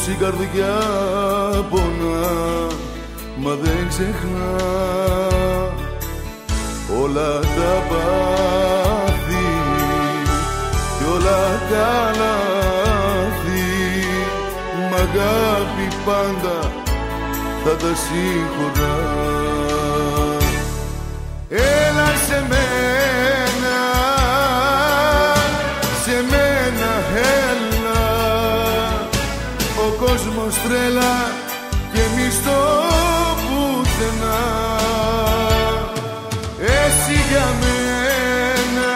η καρδιά πονά, μα δεν ξεχνά όλα τα πάθη κι όλα τα λάθη. Μ' αγάπη πάντα θα τα συγχωρά. Έλα σε μένα, σε μένα έλα, ο κόσμος τρέλα και εμείς στο πουθενά. Εσύ για μένα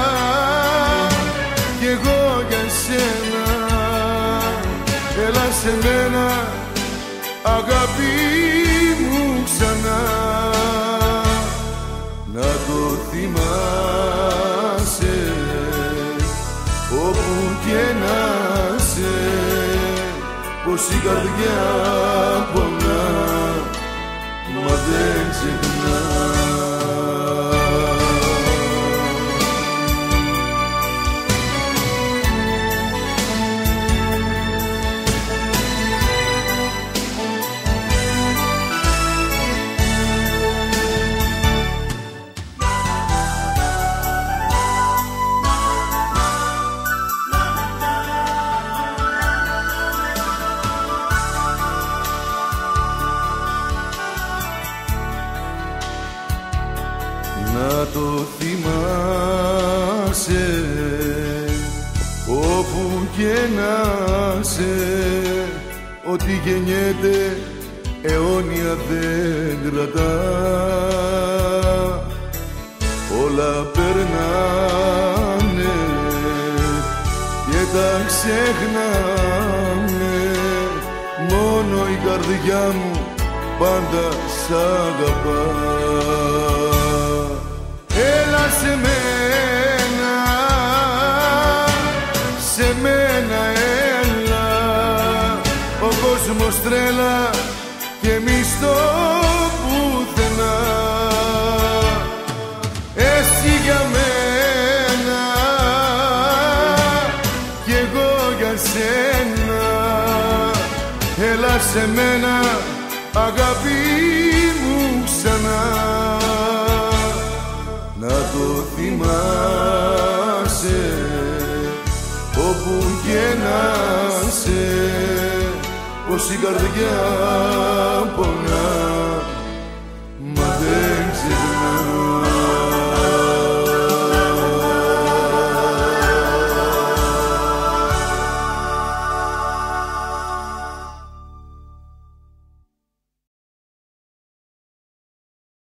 κι εγώ για σένα. Έλα σε μένα αγάπη μου ξανά. Να το θυμάσαι όπου και να σε, πως η καρδιά πονά, μα δεν ξεχνά. Να το θυμάσαι όπου και να σε, ότι γεννιέται αιώνια δεν κρατά. Όλα περνάνε και τα ξεχνάμε, μόνο η καρδιά μου πάντα σ' αγαπά. Έλα σε μένα, σε μένα έλα, ο κόσμος τρέλα και εμείς στο πουθενά. Εσύ για μένα κι εγώ για σένα. Έλα σε μένα αγάπη μου ξανά. Να το θυμάσαι όπου και να σε, πως η καρδιά πονά,